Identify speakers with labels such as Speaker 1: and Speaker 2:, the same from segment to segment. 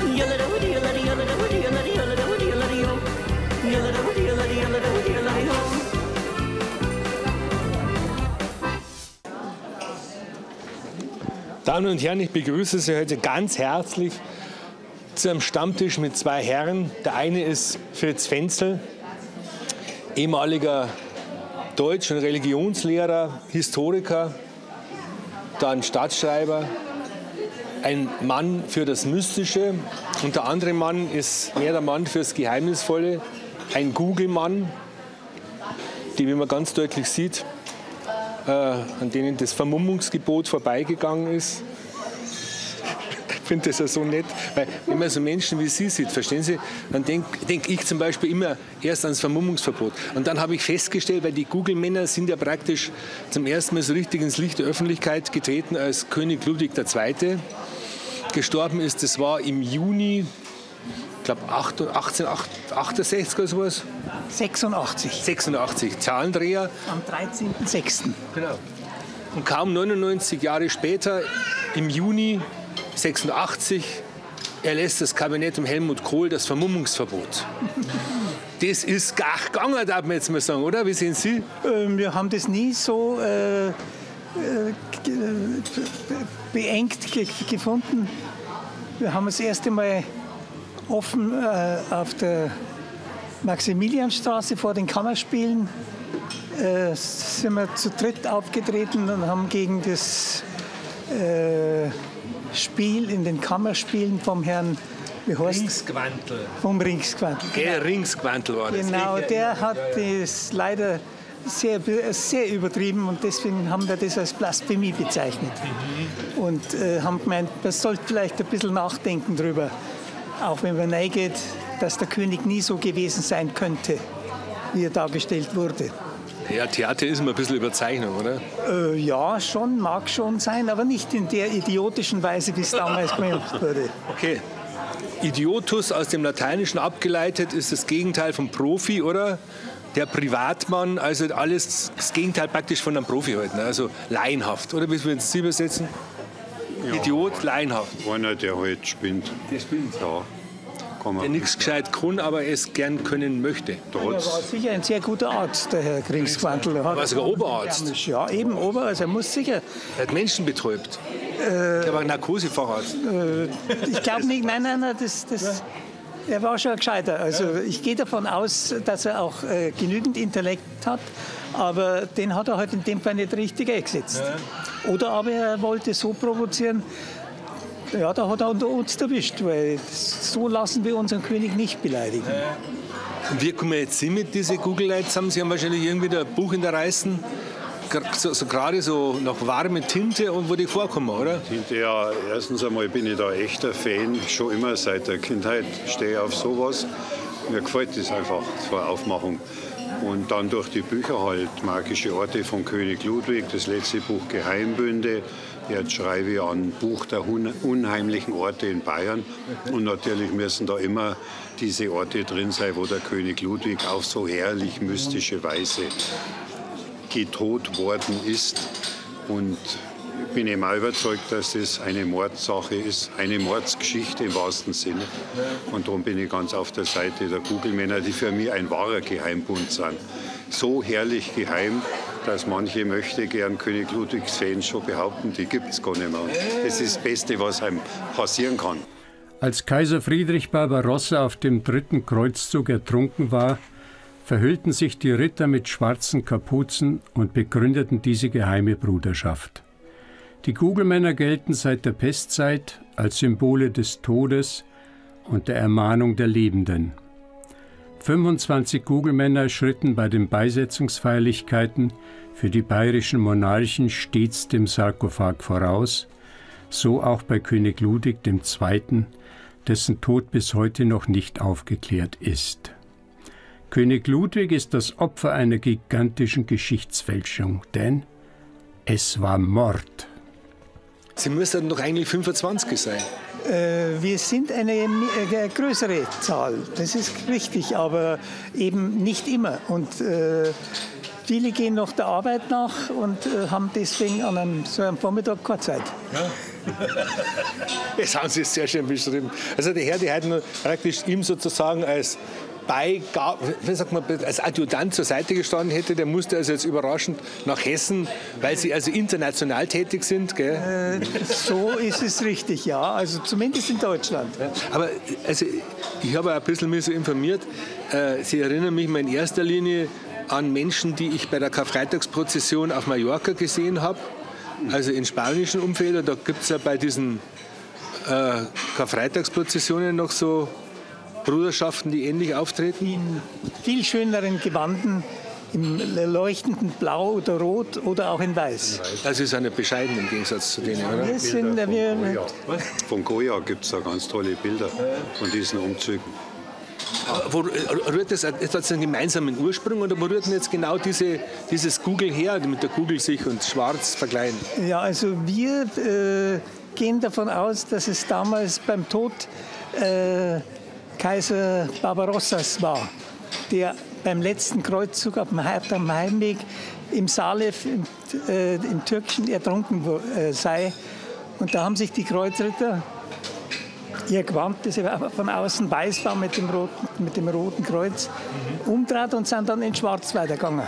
Speaker 1: Damen und Herren, ich begrüße Sie heute ganz herzlich zu einem Stammtisch mit zwei Herren. Der eine ist Fritz Fenzel, ehemaliger Deutsch- und Religionslehrer, Historiker, dann Stadtschreiber, ein Mann für das Mystische. Und der andere Mann ist mehr der Mann fürs Geheimnisvolle, ein Google-Mann, die, wie man ganz deutlich sieht, an denen das Vermummungsgebot vorbeigegangen ist. Ich finde das ja so nett, weil wenn man so Menschen wie Sie sieht, verstehen Sie, dann denk ich zum Beispiel immer erst ans Vermummungsverbot. Und dann habe ich festgestellt, weil die Google-Männer sind ja praktisch zum ersten Mal so richtig ins Licht der Öffentlichkeit getreten, als König Ludwig II. Gestorben ist. Das war im Juni, ich glaube 1868 oder sowas. 86, Zahlendreher.
Speaker 2: Am 13.06.
Speaker 1: Genau. Und kaum 99 Jahre später, im Juni 86, erlässt das Kabinett um Helmut Kohl das Vermummungsverbot. Das ist gar gegangen, darf man jetzt mal sagen, oder? Wie sehen Sie?
Speaker 2: Wir haben das nie so beengt gefunden. Wir haben das erste Mal offen auf der Maximilianstraße vor den Kammerspielen sind wir zu dritt aufgetreten und haben gegen das Spiel in den Kammerspielen vom Herrn
Speaker 1: Ringsgwantl.
Speaker 2: Vom Ringsgwantl.
Speaker 1: Der Ringsgwantl war das.
Speaker 2: Genau, der hat das leider sehr übertrieben und deswegen haben wir das als Blasphemie bezeichnet. Und haben gemeint, man sollte vielleicht ein bisschen nachdenken drüber, auch wenn man reingeht, dass der König nie so gewesen sein könnte, wie er dargestellt wurde.
Speaker 1: Ja, Theater ist immer ein bisschen Überzeichnung, oder?
Speaker 2: Ja, schon, mag schon sein, aber nicht in der idiotischen Weise, wie es damals gemacht wurde.
Speaker 1: Okay. Idiotus aus dem Lateinischen abgeleitet ist das Gegenteil vom Profi, oder? Der Privatmann, also alles das Gegenteil praktisch von einem Profi halt, ne? Also laienhaft, oder? Wie würden Sie übersetzen? Ja, Idiot, laienhaft.
Speaker 3: Einer, der halt spinnt.
Speaker 1: Der spinnt.
Speaker 3: Ja.
Speaker 1: Der nichts gescheit kann, aber es gern können möchte.
Speaker 2: Er war sicher ein sehr guter Arzt, der Herr Ringsgwantl.
Speaker 1: Er war sogar Oberarzt.
Speaker 2: Ja, eben Ober, also er muss sicher.
Speaker 1: Er hat Menschen betäubt. Er war Narkosefacharzt.
Speaker 2: Ich glaube nicht, nein, er war schon ein Gescheiter. Also ich gehe davon aus, dass er auch genügend Intellekt hat, aber den hat er halt in dem Fall nicht richtig eingesetzt. Ja. Oder aber er wollte so provozieren, ja, da hat er uns erwischt, weil so lassen wir unseren König nicht beleidigen.
Speaker 1: Und wie kommen jetzt Sie mit diesen Google-Leuten zusammen? Sie haben wahrscheinlich irgendwie ein Buch in der Reißen, so gerade so noch warme Tinte und wo die vorkommen, oder?
Speaker 3: Tinte, ja. Erstens einmal bin ich da echter Fan, schon immer seit der Kindheit stehe ich auf sowas. Mir gefällt das einfach, so eine Aufmachung. Und dann durch die Bücher halt, Magische Orte von König Ludwig, das letzte Buch Geheimbünde. Jetzt schreibe ich an Buch der unheimlichen Orte in Bayern. Und natürlich müssen da immer diese Orte drin sein, wo der König Ludwig auf so herrlich mystische Weise getot worden ist. Und ich bin eben auch überzeugt, dass das eine Mordsache ist, eine Mordsgeschichte im wahrsten Sinne. Und darum bin ich ganz auf der Seite der Google-Männer, die für mich ein wahrer Geheimbund sind. So herrlich geheim, dass manche möchte gern König Ludwigs Fans schon behaupten, die gibt es gar nicht mehr. Das ist das Beste, was einem passieren kann.
Speaker 4: Als Kaiser Friedrich Barbarossa auf dem 3. Kreuzzug ertrunken war, verhüllten sich die Ritter mit schwarzen Kapuzen und begründeten diese geheime Bruderschaft. Die Google-Männer gelten seit der Pestzeit als Symbole des Todes und der Ermahnung der Lebenden. 25 Google-Männer schritten bei den Beisetzungsfeierlichkeiten für die bayerischen Monarchen stets dem Sarkophag voraus, so auch bei König Ludwig II., dessen Tod bis heute noch nicht aufgeklärt ist. König Ludwig ist das Opfer einer gigantischen Geschichtsfälschung, denn es war Mord.
Speaker 1: Sie müssten doch eigentlich 25 sein.
Speaker 2: Wir sind eine größere Zahl, das ist richtig, aber eben nicht immer. Und viele gehen noch der Arbeit nach und haben deswegen an so einem Vormittag keine Zeit.
Speaker 1: Ja. Das haben Sie sehr schön beschrieben. Also der Herr, der hat nur praktisch ihm sozusagen als als Adjutant zur Seite gestanden hätte, der musste also jetzt überraschend nach Hessen, weil Sie also international tätig sind, gell?
Speaker 2: So ist es richtig, ja. Also zumindest in Deutschland.
Speaker 1: Aber also, ich habe auch ein bisschen mich so informiert. Sie erinnern mich mal in erster Linie an Menschen, die ich bei der Karfreitagsprozession auf Mallorca gesehen habe, also in spanischen Umfeld. Und da gibt es ja bei diesen Karfreitagsprozessionen noch so Bruderschaften, die ähnlich auftreten?
Speaker 2: In viel schöneren Gewanden, im leuchtenden Blau oder Rot oder auch in Weiß.
Speaker 1: Also ist eine bescheiden im Gegensatz zu denen, oder?
Speaker 3: Von Goya gibt es da ganz tolle Bilder von diesen Umzügen.
Speaker 1: Wo rührt das? Hat das einen gemeinsamen Ursprung oder wo rührt denn jetzt genau dieses Google her, mit der Google sich und schwarz verkleiden?
Speaker 2: Ja, also wir gehen davon aus, dass es damals beim Tod Kaiser Barbarossas war, der beim letzten Kreuzzug auf dem Heimweg im Salef im Türkischen ertrunken sei. Und da haben sich die Kreuzritter ihr Gewand, das von außen weiß war mit dem roten Kreuz, umdreht und sind dann in Schwarz weitergegangen.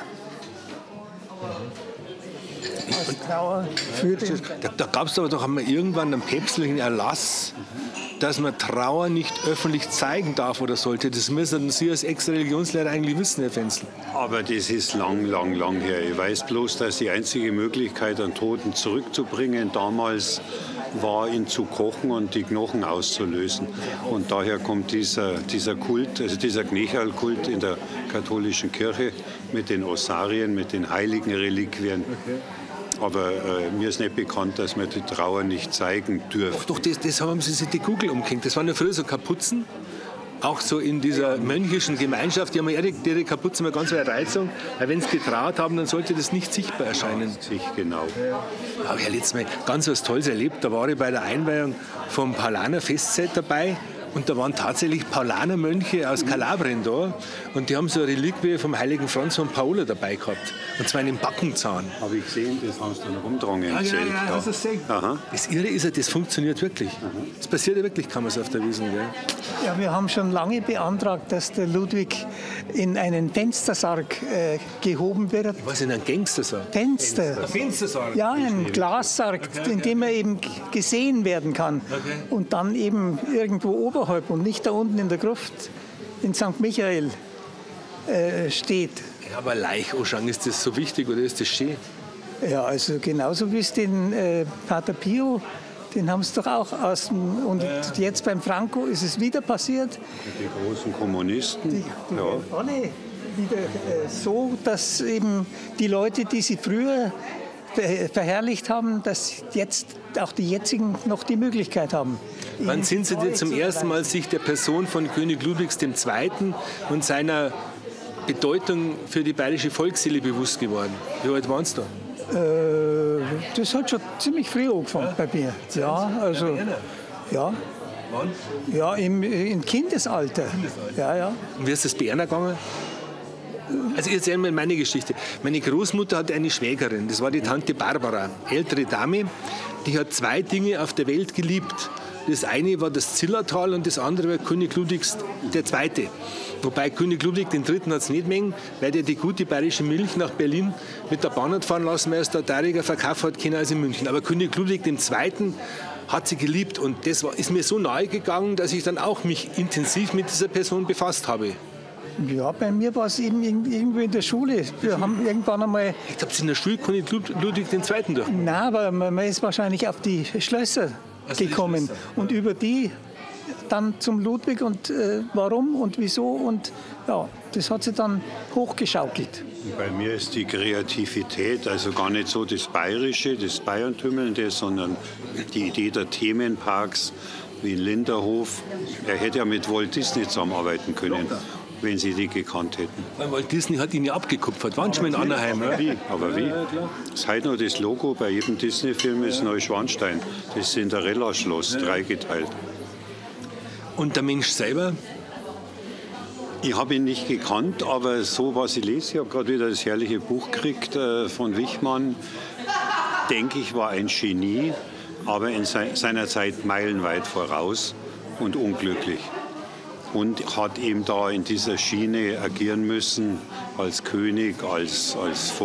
Speaker 1: Da gab es aber doch einmal irgendwann einen päpstlichen Erlass, dass man Trauer nicht öffentlich zeigen darf oder sollte. Das müssen Sie als Ex-Religionslehrer eigentlich wissen, Herr Fenzel.
Speaker 3: Aber das ist lang her. Ich weiß bloß, dass die einzige Möglichkeit, einen Toten zurückzubringen, damals war, ihn zu kochen und die Knochen auszulösen. Und daher kommt dieser Kult, also dieser Knechalkult in der katholischen Kirche mit den Osarien, mit den heiligen Reliquien. Okay. Aber mir ist nicht bekannt, dass man die Trauer nicht zeigen dürfen.
Speaker 1: Doch, das haben sie sich die Kugel umgehängt. Das waren ja früher so Kapuzen. Auch so in dieser mönchischen Gemeinschaft, die haben ja ihre Kapuzen mal ganz eine Reizung. Weil wenn sie getraut haben, dann sollte das nicht sichtbar erscheinen.
Speaker 3: Ja, genau.
Speaker 1: Aber ich habe letztes Mal ganz was Tolles erlebt. Da war ich bei der Einweihung vom Paulaner Festzelt dabei. Und da waren tatsächlich Paulaner-Mönche aus Kalabrien da. Und die haben so eine Reliquie vom heiligen Franz von Paula dabei gehabt. Und zwar einen Backenzahn.
Speaker 3: Habe ich gesehen, das haben sie dann rumgetragen im Zelt.
Speaker 1: Ja, hast du das gesehen? Das Irre ist ja, das funktioniert wirklich. Das passiert ja wirklich, kann man es auf der Wiesn. Gell?
Speaker 2: Ja, wir haben schon lange beantragt, dass der Ludwig in einen Fenstersarg gehoben wird.
Speaker 1: Was, in einen Gangstersarg?
Speaker 2: Fenstersarg? Ja, ein Glassarg, in dem er eben gesehen werden kann. Okay. Und dann eben irgendwo oberhalb und nicht da unten in der Gruft in St. Michael steht.
Speaker 1: Ja, aber Leichoschang, ist das so wichtig oder ist das schön?
Speaker 2: Ja, also genauso wie es den Pater Pio, den haben sie doch auch aus dem, und jetzt beim Franco ist es wieder passiert.
Speaker 3: Die großen Kommunisten.
Speaker 2: Alle wieder so, dass eben die Leute, die sie früher verherrlicht haben, dass jetzt auch die jetzigen noch die Möglichkeit haben.
Speaker 1: Wann sind Sie denn zum ersten Mal sich der Person von König Ludwigs II. Und seiner Bedeutung für die bayerische Volksseele bewusst geworden? Wie alt waren Sie da?
Speaker 2: Das hat schon ziemlich früh angefangen bei mir. Ja, also, ja.
Speaker 1: Wann?
Speaker 2: Ja, im Kindesalter. Ja.
Speaker 1: Und wie ist das bei Ihnen gegangen? Also ich erzähle mal meine Geschichte. Meine Großmutter hatte eine Schwägerin, das war die Tante Barbara, ältere Dame, die hat zwei Dinge auf der Welt geliebt. Das eine war das Zillertal und das andere war König Ludwigs II. Wobei König Ludwig III. Hat es nicht mengen, weil der die gute bayerische Milch nach Berlin mit der Bahn hat fahren lassen, weil es da teuriger verkauft hat können als in München. Aber König Ludwig II. Hat sie geliebt und das ist mir so nahe gegangen, dass ich dann auch mich intensiv mit dieser Person befasst habe.
Speaker 2: Ja, bei mir war es eben irgendwo in der Schule. Wir haben irgendwann einmal...
Speaker 1: Ich glaube, in der Schule König Ludwig II. durch.
Speaker 2: Nein, aber man ist wahrscheinlich auf die Schlösser gekommen. Und über die dann zum Ludwig und warum und wieso. Und ja, das hat sich dann hochgeschaukelt.
Speaker 3: Bei mir ist die Kreativität also gar nicht so das Bayerische, das Bayerntümmelnde, sondern die Idee der Themenparks wie in Linderhof. Er hätte ja mit Walt Disney zusammenarbeiten können, wenn sie die gekannt hätten.
Speaker 1: Weil Walt Disney hat ihn ja abgekupfert. Waren schon mal in Anaheim?
Speaker 3: Aber wie? Das ist heute noch das Logo bei jedem Disney-Film ist Neuschwanstein. Das Cinderella-Schloss, dreigeteilt.
Speaker 1: Und der Mensch selber?
Speaker 3: Ich habe ihn nicht gekannt, aber so, was ich lese, ich habe gerade wieder das herrliche Buch gekriegt von Wichmann, denke ich, war ein Genie, aber in seiner Zeit meilenweit voraus und unglücklich. Und hat eben da in dieser Schiene agieren müssen, als König, als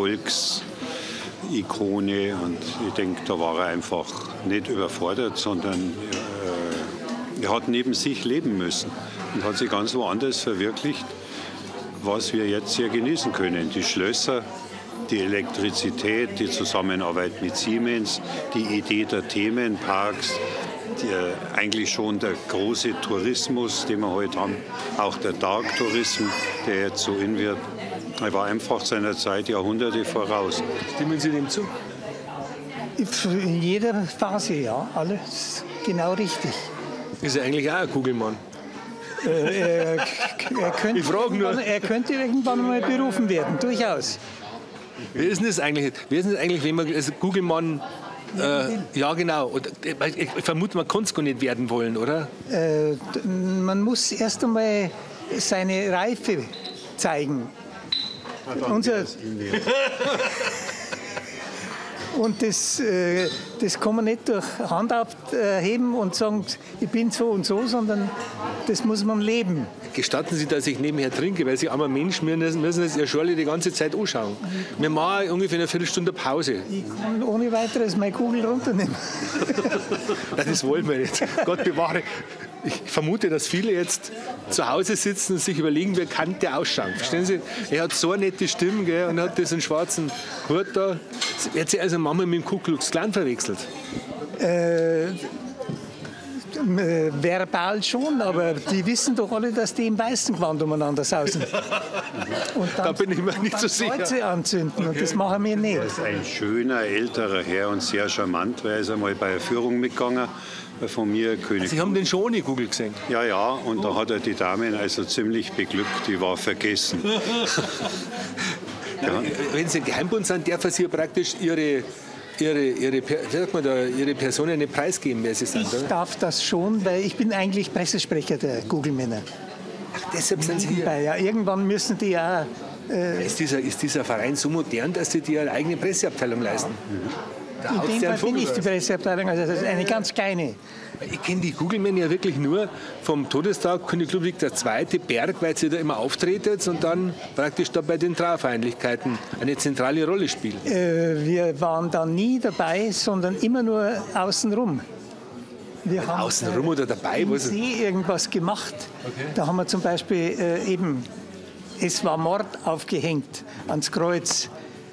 Speaker 3: Volksikone. Und ich denke, da war er einfach nicht überfordert, sondern er hat neben sich leben müssen und hat sich ganz woanders verwirklicht, was wir jetzt hier genießen können. Die Schlösser, die Elektrizität, die Zusammenarbeit mit Siemens, die Idee der Themenparks, eigentlich schon der große Tourismus, den wir heute haben, auch der Tagtourismus, der jetzt so in wird. Er war einfach seiner Zeit Jahrhunderte voraus.
Speaker 1: Stimmen Sie dem zu?
Speaker 2: In jeder Phase, ja, alles genau richtig.
Speaker 1: Ist er eigentlich auch ein Kugelmann?
Speaker 2: Er könnte irgendwann mal berufen werden, durchaus.
Speaker 1: Wie ist denn das eigentlich, wenn man als Kugelmann... ja, genau. Ich vermute, man kann es gar nicht werden wollen, oder?
Speaker 2: Man muss erst einmal seine Reife zeigen. Und das kann man nicht durch Hand abheben und sagen, ich bin so und so, sondern das muss man leben.
Speaker 1: Gestatten Sie, dass ich nebenher trinke, weil Sie armer Mensch, wir müssen das ja Schorle die ganze Zeit anschauen. Wir machen ungefähr eine Viertelstunde Pause.
Speaker 2: Ich kann ohne weiteres meine Kugel runternehmen.
Speaker 1: Das wollen wir nicht. Gott bewahre. Ich vermute, dass viele jetzt zu Hause sitzen und sich überlegen, wie kann der ausschauen. Verstehen Sie? Er hat so eine nette Stimme, gell, und hat diesen schwarzen Hut da. Er hat sich also manchmal mit dem Ku Klux Klan verwechselt.
Speaker 2: Verbal schon, aber die wissen doch alle, dass die im weißen Gewand umeinander sausen. Und dann,
Speaker 1: da bin ich mir nicht so sicher.
Speaker 2: Kreuze anzünden, und das machen wir nicht.
Speaker 3: Er ist ein schöner, älterer Herr und sehr charmant, weil er ist einmal bei einer Führung mitgegangen. Von mir König.
Speaker 1: Sie haben den schon ohne Kugel gesehen?
Speaker 3: Ja, ja, und da hat er die Damen also ziemlich beglückt, die war vergessen.
Speaker 1: Ja. Wenn Sie ein Geheimbund sind, darf er Sie praktisch Ihre Personen nicht preisgeben, wer Sie sind,
Speaker 2: Ich darf das schon, weil ich bin eigentlich Pressesprecher der Kugelmänner.
Speaker 1: Ach, deshalb sind Sie hier?
Speaker 2: Ja, irgendwann müssen die ja...
Speaker 1: Ist dieser Verein so modern, dass die eine eigene Presseabteilung leisten?
Speaker 2: In dem Fall bin ich die Presseabteilung, also das ist eine ganz kleine.
Speaker 1: Ich kenne die Kugelmänner ja wirklich nur vom Todestag König Ludwig II. Berg, weil sie da immer auftretet und dann praktisch da bei den Trauerfeierlichkeiten eine zentrale Rolle spielen.
Speaker 2: Wir waren da nie dabei, sondern immer nur außenrum. Wir haben
Speaker 1: außenrum oder dabei?
Speaker 2: Im See irgendwas gemacht. Okay. Da haben wir zum Beispiel es war Mord aufgehängt ans Kreuz.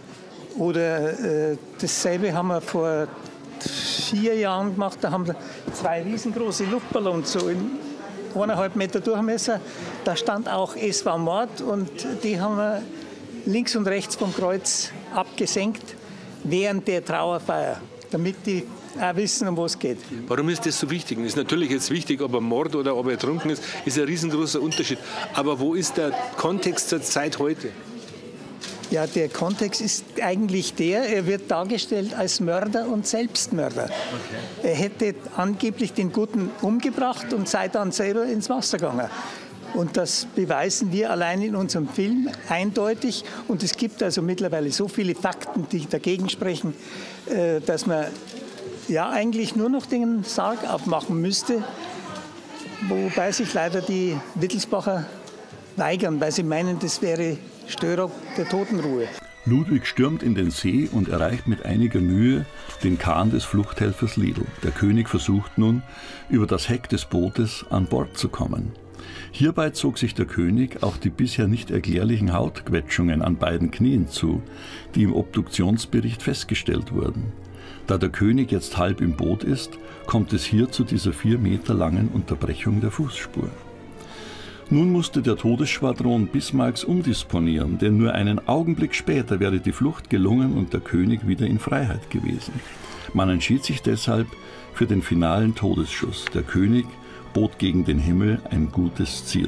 Speaker 2: Oder dasselbe haben wir vor 4 Jahren gemacht. Da haben wir 2 riesengroße Luftballons, so in 1,5 Meter Durchmesser. Da stand auch, es war Mord, und die haben wir links und rechts vom Kreuz abgesenkt während der Trauerfeier, damit die auch wissen, um was es geht.
Speaker 1: Warum ist das so wichtig? Es ist natürlich jetzt wichtig, ob er Mord oder ob er ertrunken ist ein riesengroßer Unterschied. Aber wo ist der Kontext zur Zeit heute?
Speaker 2: Ja, der Kontext ist eigentlich er wird dargestellt als Mörder und Selbstmörder. Okay. Er hätte angeblich den Guten umgebracht und sei dann selber ins Wasser gegangen. Und das beweisen wir allein in unserem Film eindeutig. Und es gibt also mittlerweile so viele Fakten, die dagegen sprechen, dass man ja eigentlich nur noch den Sarg abmachen müsste, wobei sich leider die Wittelsbacher weigern, weil sie meinen, das wäre Störung der Totenruhe.
Speaker 5: Ludwig stürmt in den See und erreicht mit einiger Mühe den Kahn des Fluchthelfers Lidl. Der König versucht nun, über das Heck des Bootes an Bord zu kommen. Hierbei zog sich der König auch die bisher nicht erklärlichen Hautquetschungen an beiden Knien zu, die im Obduktionsbericht festgestellt wurden. Da der König jetzt halb im Boot ist, kommt es hier zu dieser 4 Meter langen Unterbrechung der Fußspur. Nun musste der Todesschwadron Bismarcks umdisponieren, denn nur einen Augenblick später wäre die Flucht gelungen und der König wieder in Freiheit gewesen. Man entschied sich deshalb für den finalen Todesschuss. Der König bot gegen den Himmel ein gutes Ziel.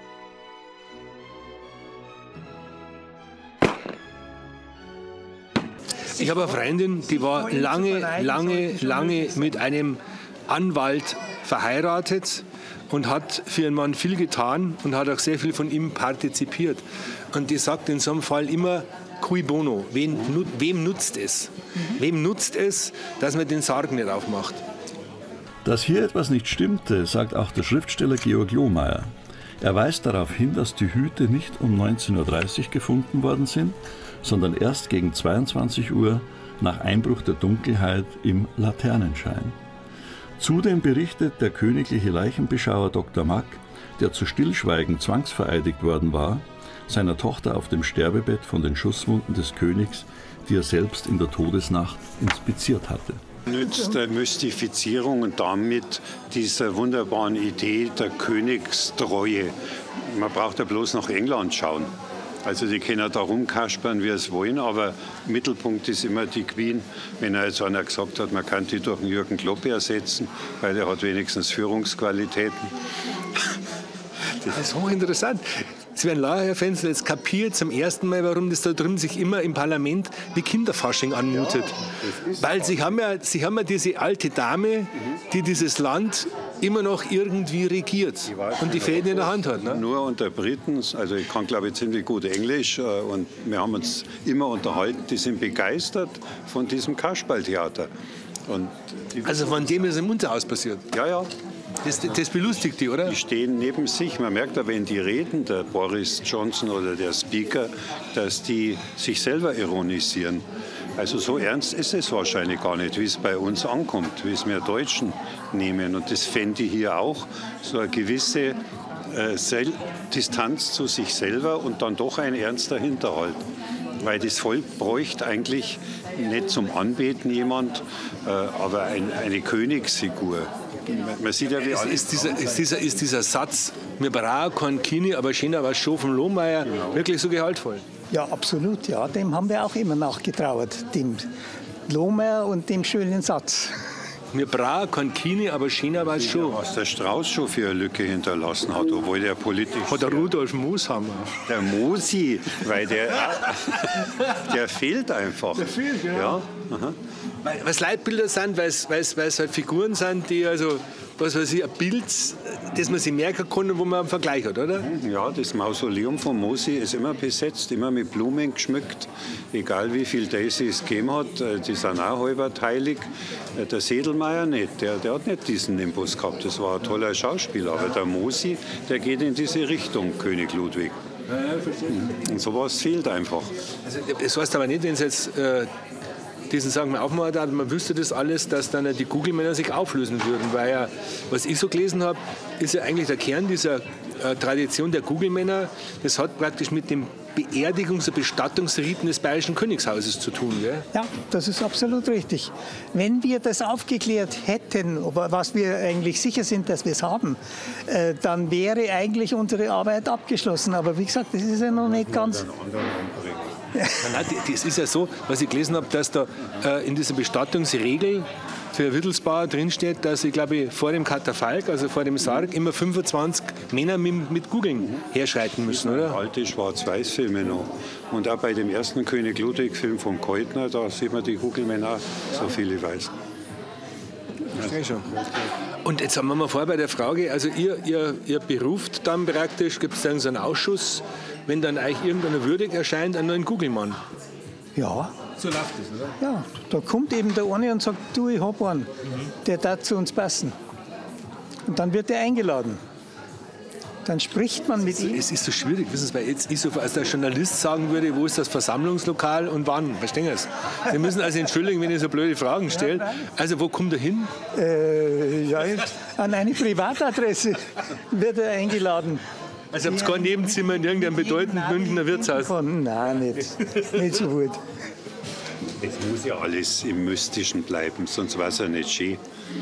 Speaker 1: Ich habe eine Freundin, die war lange mit einem Anwalt verheiratet. und hat für ihren Mann viel getan und hat auch sehr viel von ihm partizipiert. Und die sagt in so einem Fall immer, cui bono, wem nutzt es? Wem nutzt es, dass man den Sarg nicht aufmacht?
Speaker 5: Dass hier etwas nicht stimmte, sagt auch der Schriftsteller Georg Lohmeier. Er weist darauf hin, dass die Hüte nicht um 19.30 Uhr gefunden worden sind, sondern erst gegen 22 Uhr nach Einbruch der Dunkelheit im Laternenschein. Zudem berichtet der königliche Leichenbeschauer Dr. Mack, der zu Stillschweigen zwangsvereidigt worden war, seiner Tochter auf dem Sterbebett von den Schusswunden des Königs, die er selbst in der Todesnacht inspiziert hatte.
Speaker 3: Nützt der Mystifizierung und damit dieser wunderbaren Idee der Königstreue. Man braucht ja bloß nach England schauen. Also die können da rumkaspern, wie es wollen, aber Mittelpunkt ist immer die Queen. Wenn jetzt einer gesagt hat, man kann die durch den Jürgen Klopp ersetzen, weil der hat wenigstens Führungsqualitäten.
Speaker 1: Das ist hochinteressant. Sie werden lachen, Herr Fensel, jetzt kapiert zum ersten Mal, warum das da drüben sich immer im Parlament wie Kinderfasching anmutet. Weil Sie haben ja diese alte Dame, die dieses Land immer noch irgendwie regiert und die Fäden in der Hand hat. Ne?
Speaker 3: Nur unter Briten, also ich kann glaube ich ziemlich gut Englisch und wir haben uns immer unterhalten, die sind begeistert von diesem Kasperltheater.
Speaker 1: Also von dem ist im Unterhaus passiert?
Speaker 3: Ja, ja.
Speaker 1: Das belustigt die, oder?
Speaker 3: Die stehen neben sich. Man merkt aber, wenn die reden, der Boris Johnson oder der Speaker, dass die sich selber ironisieren. Also so ernst ist es wahrscheinlich gar nicht, wie es bei uns ankommt, wie es wir Deutschen nehmen. Und das fände ich hier auch, so eine gewisse Distanz zu sich selber und dann doch ein ernster Hinterhalt. Weil das Volk bräuchte eigentlich nicht zum Anbeten jemand, aber eine Königsfigur. Man sieht ja, wie
Speaker 1: ist dieser Satz, wir brauchen kein Kini, aber schöner was schon vom Lohmeier, wirklich so gehaltvoll?
Speaker 2: Ja, absolut. Ja, dem haben wir auch immer nachgetrauert, dem Lohmeier und dem schönen Satz.
Speaker 1: Wir brauchen kein Kini, aber schöner war es schon.
Speaker 3: Was der Strauß schon für eine Lücke hinterlassen hat, obwohl der politisch...
Speaker 1: Hat der Rudolf Mooshammer.
Speaker 3: Der Mosi, weil der fehlt einfach.
Speaker 1: Der fehlt, ja.
Speaker 3: Ja. Aha.
Speaker 1: Weil es Leitbilder sind, weil es halt Figuren sind, die also, was weiß ich, ein Bild, das man sich merken kann und wo man einen Vergleich hat, oder?
Speaker 3: Ja, das Mausoleum von Mosi ist immer besetzt, immer mit Blumen geschmückt. Egal wie viel Daisy es gegeben hat, die sind auch halberteilig. Der Sedlmeier nicht, der hat nicht diesen Nimbus gehabt. Das war ein toller Schauspieler. Aber der Mosi, der geht in diese Richtung, König Ludwig. Ja, verstehe. Und sowas fehlt einfach.
Speaker 1: Also, das heißt aber nicht, wenn es jetzt diesen sagen wir aufmachen hat, man wüsste das alles, dass dann die Google-Männer sich auflösen würden. Weil ja, was ich so gelesen habe, ist ja eigentlich der Kern dieser Tradition der Google-Männer, das hat praktisch mit dem Beerdigungs- und Bestattungsriten des Bayerischen Königshauses zu tun. Gell?
Speaker 2: Ja, das ist absolut richtig. Wenn wir das aufgeklärt hätten, was wir eigentlich sicher sind, dass wir es haben, dann wäre eigentlich unsere Arbeit abgeschlossen. Aber wie gesagt, das ist ja noch nicht ganz...
Speaker 1: Nein, das ist ja so, was ich gelesen habe, dass da in dieser Bestattungsregel für Wittelsbauer drinsteht, dass ich glaube, vor dem Katafalk, also vor dem Sarg, immer 25 Männer mit Kugeln herschreiten müssen, oder?
Speaker 3: Alte Schwarz-Weiß-Filme noch. Und auch bei dem ersten König Ludwig-Film von Keutner, da sieht man die Kugelmänner, so viele weiß.
Speaker 1: Verstehe schon. Und jetzt haben wir mal vor bei der Frage, also ihr beruft dann praktisch, gibt es dann so einen Ausschuss, wenn dann eigentlich irgendeiner würdig erscheint, einen neuen Kugelmann.
Speaker 2: Ja.
Speaker 1: So läuft das, oder?
Speaker 2: Ja, da kommt eben der eine und sagt, du, ich hab einen, der darf zu uns passen. Und dann wird er eingeladen. Dann spricht man mit ihm.
Speaker 1: Es ist so schwierig, wissen Sie, weil jetzt ich so als der Journalist sagen würde, wo ist das Versammlungslokal und wann, verstehen Sie es? Sie müssen also entschuldigen, wenn ich so blöde Fragen stelle. Also wo kommt er hin?
Speaker 2: Ja, an eine Privatadresse wird er eingeladen.
Speaker 1: Also habt ihr kein Nebenzimmer in irgendeinem bedeutenden Münchner Wirtshaus?
Speaker 2: Nein, nicht so gut.
Speaker 3: Es muss ja alles im Mystischen bleiben, sonst war es ja nicht schön.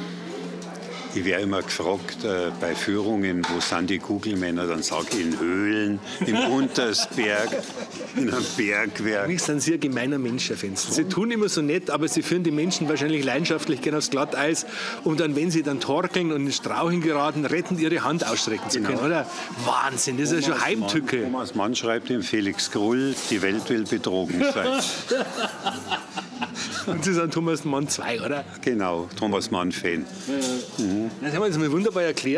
Speaker 3: Ich werde immer gefragt bei Führungen, wo sind die Kugelmänner? Dann sage ich in Höhlen, im Untersberg, in einem Bergwerk.
Speaker 1: Wie sind Sie ein gemeiner Mensch, Herr Fenzel? Sie tun immer so nett, aber Sie führen die Menschen wahrscheinlich leidenschaftlich gerne aufs Glatteis. Und dann, wenn sie dann torkeln und in Straucheln geraten, retten ihre Hand ausstrecken zu können, oder? Wahnsinn, das ist ja schon Heimtücke.
Speaker 3: Thomas Mann schreibt dem Felix Krull, die Welt will betrogen sein.
Speaker 1: Und Sie sind Thomas Mann 2, oder?
Speaker 3: Genau, Thomas Mann-Fan.
Speaker 1: Das haben wir jetzt mal wunderbar erklärt.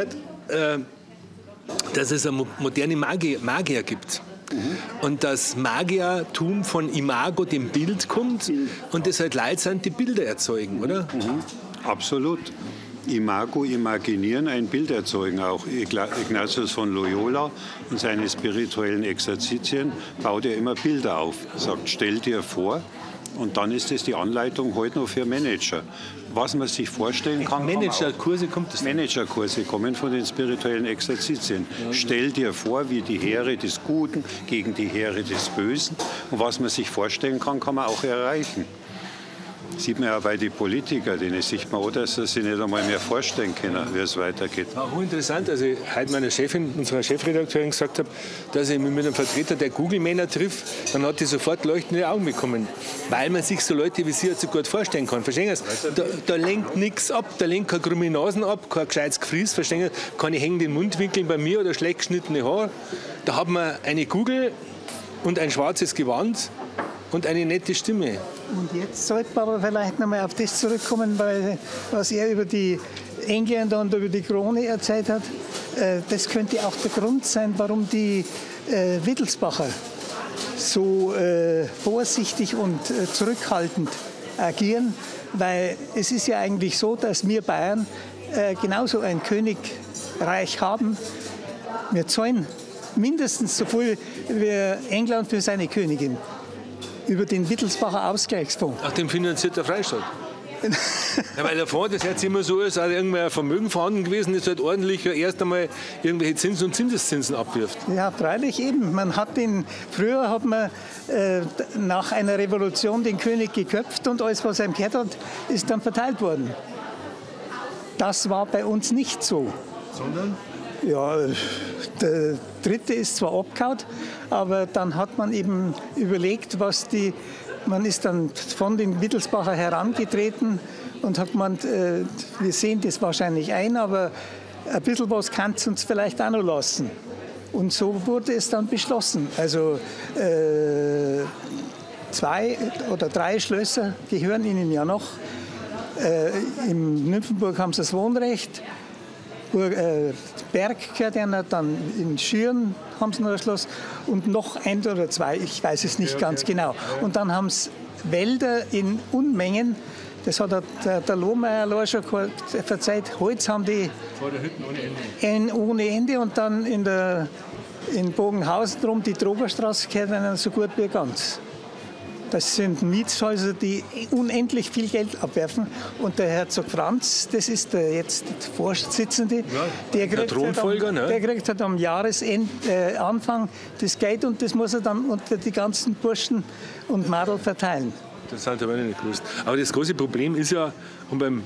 Speaker 1: dass es eine moderne Magier gibt. Und das Magiertum von Imago, dem Bild, kommt und das halt Leute sind, die Bilder erzeugen, oder?
Speaker 3: Absolut. Imago, imaginieren, ein Bild erzeugen. Auch Ignatius von Loyola und seine spirituellen Exerzitien baut ja immer Bilder auf. Er sagt, stell dir vor, und dann ist es die Anleitung heute noch für Manager. Was man sich vorstellen kann.
Speaker 1: Managerkurse kommt das?
Speaker 3: Managerkurse kommen von den spirituellen Exerzitien. Stell dir vor, wie die Heere des Guten gegen die Heere des Bösen. Und was man sich vorstellen kann, kann man auch erreichen. Sieht man ja bei den Politikern, denen sieht man auch, dass sie sich nicht einmal mehr vorstellen können, wie es weitergeht.
Speaker 1: War hochinteressant, als ich heute meiner Chefin, unserer Chefredakteurin, gesagt habe, dass ich mich mit einem Vertreter der Google-Männer triff, dann hat die sofort leuchtende Augen bekommen. Weil man sich so Leute wie sie halt so gut vorstellen kann. Verstehen Sie? Da lenkt nichts ab, da lenkt keine krumme Nasen ab, kein gescheites Gefries, verstehen Sie? Keine hängenden Mundwinkel bei mir oder schlecht geschnittene Haare. Da hat man eine Google und ein schwarzes Gewand und eine nette Stimme.
Speaker 2: Und jetzt sollten wir aber vielleicht nochmal auf das zurückkommen, weil, was er über die Engländer und über die Krone erzählt hat. Das könnte auch der Grund sein, warum die Wittelsbacher so vorsichtig und zurückhaltend agieren. Weil es ist ja eigentlich so, dass wir Bayern genauso ein Königreich haben. Wir zahlen mindestens so viel wie England für seine Königin. Über den Wittelsbacher Ausgleichsfonds.
Speaker 1: Ach, den finanziert der Freistaat? Ja, weil der Fonds, das hört sich immer so, als sei irgendwie ein Vermögen vorhanden gewesen, das halt ordentlich erst einmal irgendwelche Zinsen und Zinseszinsen abwirft.
Speaker 2: Ja, freilich eben. Früher hat man nach einer Revolution den König geköpft und alles, was er ihm gehört hat, ist dann verteilt worden. Das war bei uns nicht so.
Speaker 1: Sondern?
Speaker 2: Ja, der dritte ist zwar abgehauen, aber dann hat man eben überlegt, man ist dann von den Wittelsbacher herangetreten und hat gemeint, wir sehen das wahrscheinlich ein, aber ein bisschen was kann es uns vielleicht auch noch lassen. Und so wurde es dann beschlossen. Also 2 oder 3 Schlösser gehören ihnen ja noch. In Nymphenburg haben sie das Wohnrecht. Berg gehört einer, dann in Schüren haben sie noch ein Schloss und noch 1 oder 2, ich weiß es nicht ganz genau. Und dann haben sie Wälder in Unmengen, das hat der Lohmeier schon verzeiht, Holz haben die
Speaker 1: vor der Hütten ohne Ende.
Speaker 2: Ohne Ende und dann in Bogenhausen drum, die Drogerstraße gehört ihnen so gut wie ganz. Das sind Mietshäuser, die unendlich viel Geld abwerfen. Und der Herzog Franz, das ist der jetzt Vorsitzende, der kriegt halt am Jahresanfang das Geld und das muss er dann unter die ganzen Burschen und Mädel verteilen.
Speaker 1: Das hat aber nicht gewusst. Aber das große Problem ist ja, um bei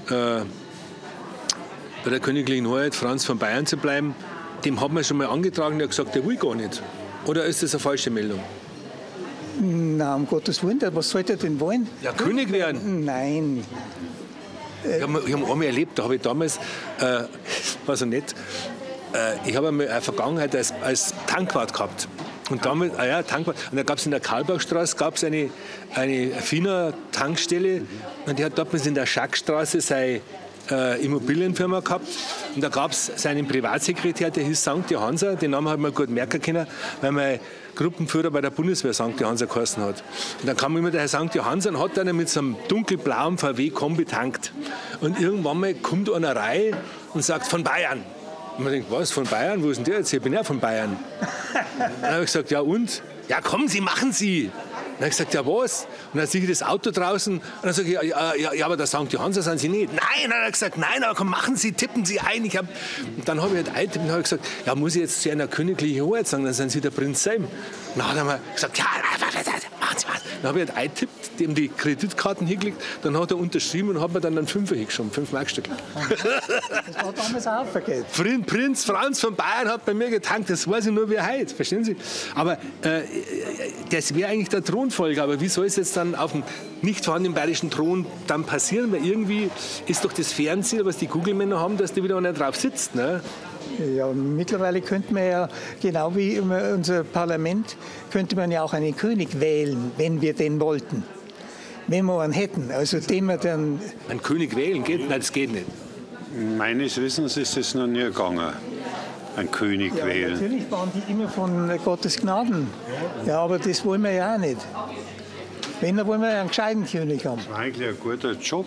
Speaker 1: der königlichen Hoheit Franz von Bayern zu bleiben, dem hat man schon mal angetragen, der hat gesagt, der will gar nicht. Oder ist das eine falsche Meldung?
Speaker 2: Na, um Gottes Willen, was sollte er denn wollen?
Speaker 1: Ja, König werden.
Speaker 2: Nein.
Speaker 1: Ich habe einmal erlebt, da habe ich damals, war so nett, ich habe einmal eine Vergangenheit als Tankwart gehabt. Und damals, Tankwart, und da gab es in der Karlbachstraße eine Fina Tankstelle und die hat dort in der Schackstraße seine Immobilienfirma gehabt. Und da gab es seinen Privatsekretär, der hieß St. Johanser, den Namen hat man gut merken können, weil mein Gruppenführer bei der Bundeswehr St. Johanser geheißen hat. Und dann kam immer der Herr St. Johanser und hat dann mit so einem dunkelblauen VW-Kombi tankt. Und irgendwann mal kommt einer rein und sagt, von Bayern. Und man denkt, was, von Bayern? Wo ist denn der jetzt? Ich bin ja von Bayern. Dann habe ich gesagt, ja und? Ja, kommen Sie, machen Sie. Dann habe ich gesagt, ja was? Und dann sehe ich das Auto draußen und dann sage ich, ja, aber der St. Johanser sind Sie nicht. Nein, dann hat er gesagt, nein, aber komm, machen Sie, tippen Sie ein. Und dann habe ich halt eintippt und habe gesagt, ja, muss ich jetzt zu einer königlichen Hoheit sagen, dann sind Sie der Prinz Sam. Und dann hat er mal gesagt, ja, machen Sie was. Dann habe ich halt eintippt, dem die Kreditkarten hingelegt, dann hat er unterschrieben und hat mir dann einen Fünfer hingeschoben, 5 Markstück.
Speaker 2: Das war damals auch vergeht.
Speaker 1: Prinz Franz von Bayern hat bei mir getankt, das weiß ich nur wie heute, verstehen Sie? Aber das wäre eigentlich der Thronfolger, aber wie soll es jetzt dann auf dem nicht vorhandenen bayerischen Thron dann passieren? Weil irgendwie ist doch das Fernziel, was die Google-Männer haben, dass da wieder einer drauf sitzt, ne?
Speaker 2: Ja, mittlerweile könnte man ja, genau wie unser Parlament, könnte man ja auch einen König wählen, wenn wir den wollten. Wenn wir einen hätten, also den wir dann...
Speaker 1: Einen König wählen geht? Nein, das geht nicht.
Speaker 3: Meines Wissens ist es noch nie gegangen, einen König
Speaker 2: Ja,
Speaker 3: wählen.
Speaker 2: natürlich waren die immer von Gottes Gnaden. Ja, aber das wollen wir ja auch nicht. Wenn, dann wollen wir einen gescheiten König haben.
Speaker 3: Das war eigentlich ein guter Job.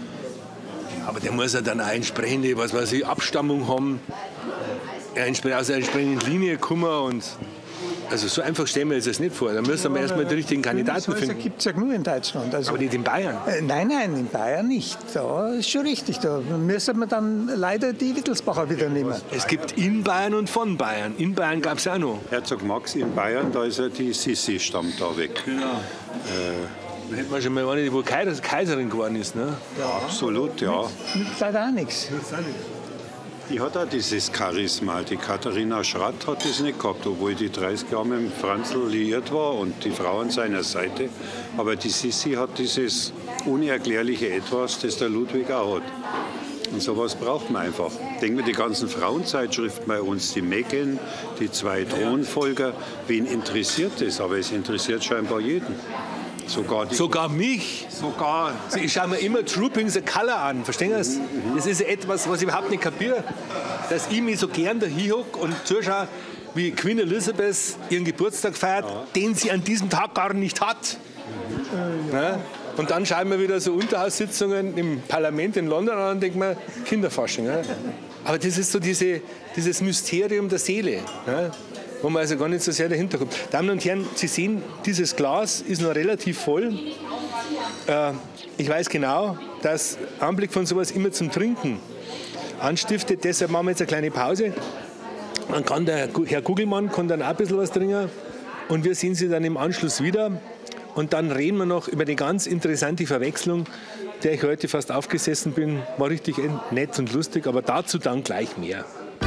Speaker 1: Aber der muss ja dann auch entsprechende, was weiß ich, Abstammung haben, aus einer entsprechenden Linie kommen. Und also so einfach stellen wir uns das nicht vor. Da müssen wir erstmal die richtigen Kandidaten finden.
Speaker 2: gibt es ja genug in Deutschland. Also,
Speaker 1: Aber nicht in Bayern.
Speaker 2: Nein, in Bayern nicht. Da ist schon richtig. Da müssen wir dann leider die Wittelsbacher wieder nehmen.
Speaker 1: Es gibt in Bayern und von Bayern. In Bayern gab es auch noch.
Speaker 3: Herzog Max in Bayern, da ist ja die Sissi, stammt da weg.
Speaker 1: Genau. Da hätte man schon mal eine, die Kaiserin geworden ist. Ne?
Speaker 3: Absolut, ja.
Speaker 2: Nützt leider auch nichts.
Speaker 3: Die hat auch dieses Charisma. Die Katharina Schratt hat das nicht gehabt, obwohl die 30 Jahre mit dem Franzl liiert war und die Frau an seiner Seite. Aber die Sissi hat dieses unerklärliche Etwas, das der Ludwig auch hat. Und sowas braucht man einfach. Denken wir die ganzen Frauenzeitschriften bei uns, die Meghan, die 2 Thronfolger. Wen interessiert das? Aber es interessiert scheinbar jeden.
Speaker 1: Sogar mich.
Speaker 3: Sogar.
Speaker 1: Ich schaue mir immer Trooping the Color an. Verstehen Sie das? Das ist etwas, was ich überhaupt nicht kapiere. Dass ich mich so gern da hinhocke und zuschaue, wie Queen Elizabeth ihren Geburtstag feiert, den sie an diesem Tag gar nicht hat. Ja. Und dann schauen wir wieder so Unterhaussitzungen im Parlament in London an und denken wir, Kinderfasching. Ja. Aber das ist so dieses Mysterium der Seele. Ja. Wo man also gar nicht so sehr dahinter kommt. Damen und Herren, Sie sehen, dieses Glas ist noch relativ voll. Ich weiß genau, dass Anblick von sowas immer zum Trinken anstiftet. Deshalb machen wir jetzt eine kleine Pause. Dann kann der Herr Kugelmann dann auch ein bisschen was trinken. Und wir sehen Sie dann im Anschluss wieder. Und dann reden wir noch über die ganz interessante Verwechslung, der ich heute fast aufgesessen bin. War richtig nett und lustig, aber dazu dann gleich mehr.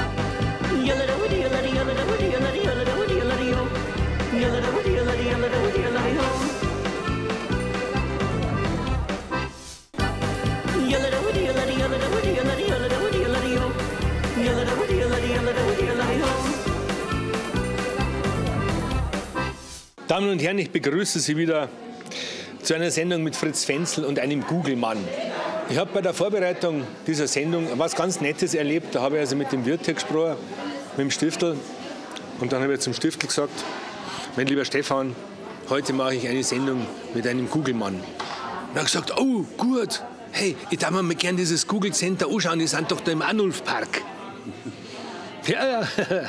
Speaker 1: Damen und Herren, ich begrüße Sie wieder zu einer Sendung mit Fritz Fenzl und einem Google-Mann. Ich habe bei der Vorbereitung dieser Sendung was ganz Nettes erlebt. Da habe ich also mit dem Wirt gesprochen, mit dem Stiftl. Und dann habe ich zum Stiftl gesagt, mein lieber Stefan, heute mache ich eine Sendung mit einem Google-Mann. Und er hat gesagt, oh, gut. Hey, ich darf mir mal gerne dieses Google Center anschauen, die sind doch da im Arnulf-Park. Ja.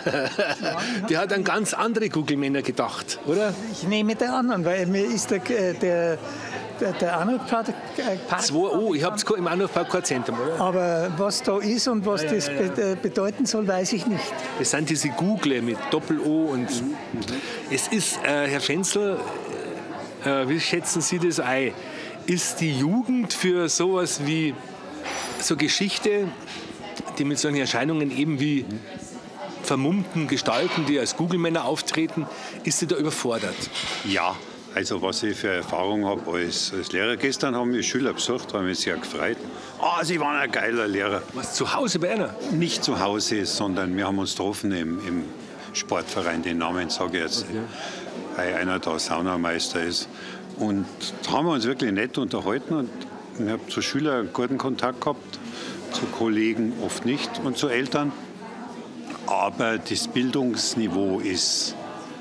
Speaker 1: Die hat an ganz andere Google-Männer gedacht, oder?
Speaker 2: Ich nehme der anderen, weil mir ist der Arnulf-Park.
Speaker 1: 2O, ich habe im Arnulf-Park kein Zentrum, oder?
Speaker 2: Aber was da ist und was das bedeuten soll, weiß ich nicht.
Speaker 1: Das sind diese Google mit Doppel-O. Und es ist, Herr Fenzl, wie schätzen Sie das ein? Ist die Jugend für sowas wie so Geschichte, die mit solchen Erscheinungen eben wie vermummten Gestalten, die als Google-Männer auftreten, ist sie da überfordert?
Speaker 3: Ja, also was ich für Erfahrung habe als Lehrer. Gestern haben wir Schüler besucht, haben mich sehr gefreut. Sie waren ein geiler Lehrer.
Speaker 1: Was, zu Hause bei einer?
Speaker 3: Nicht zu Hause, sondern wir haben uns getroffen im Sportverein, den Namen sage ich jetzt, weil einer da Saunameister ist. Und da haben wir uns wirklich nett unterhalten und ich habe zu Schülern einen guten Kontakt gehabt, zu Kollegen oft nicht und zu Eltern. Aber das Bildungsniveau ist